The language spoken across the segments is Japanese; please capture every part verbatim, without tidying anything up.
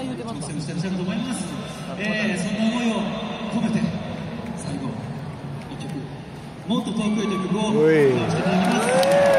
挑戦してらっしゃると思います。えー、そんな思いを込めて最後いっきょくもっと遠くへという曲を歌わせていただきます。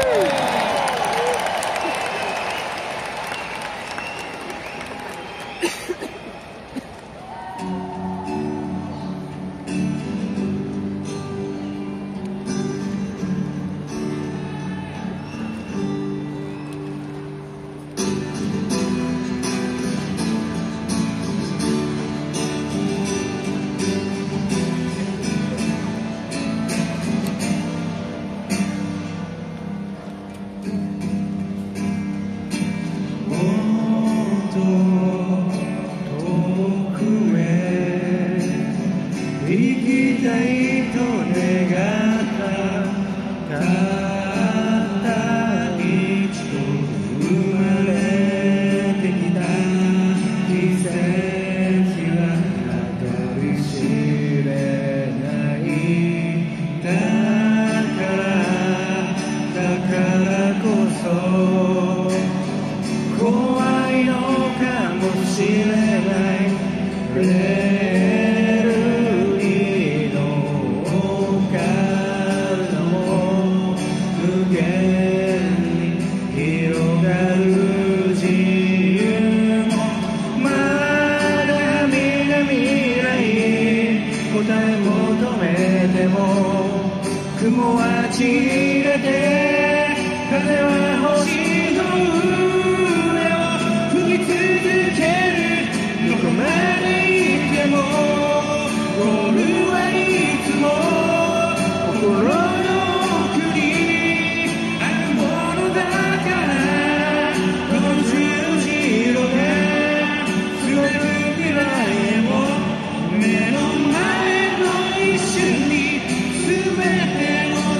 雲は散れて風は星の上を吹き続ける。どこまで行ってもゴールはいつも心の奥にあるものだから、この十字路で進める未来へも目の前の一瞬に全て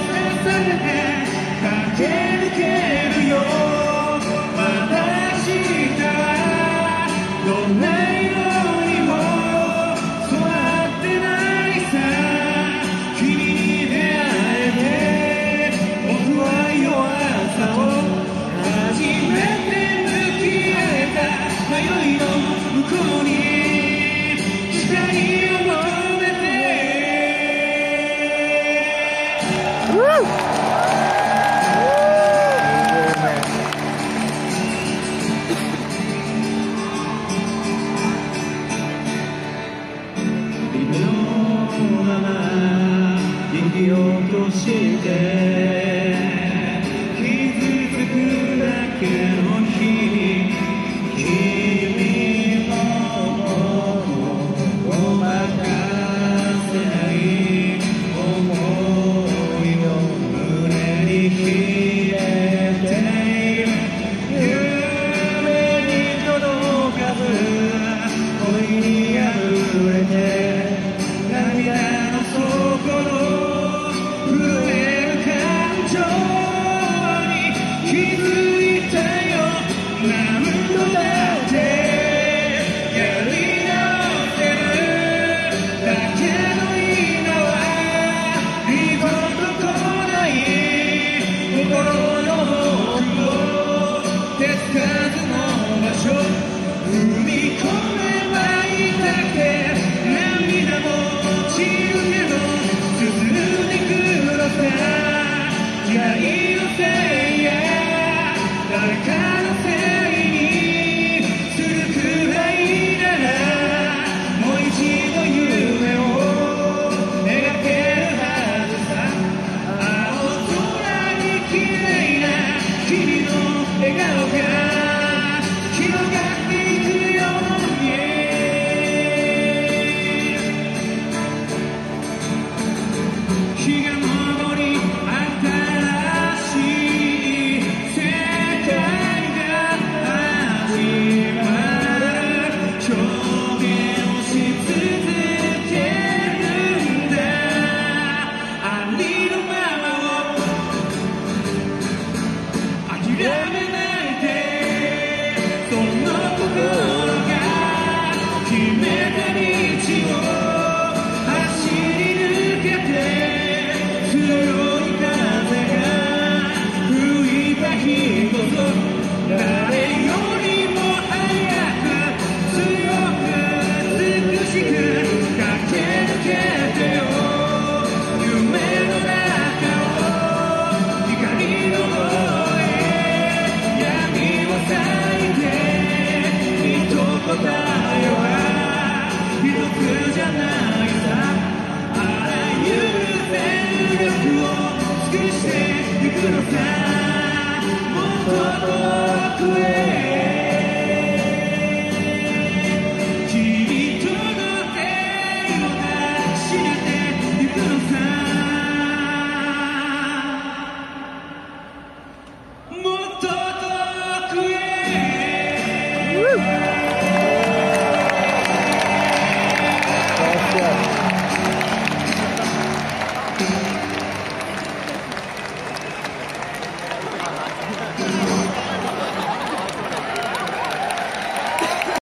駆け抜けるよ。また明日はどんな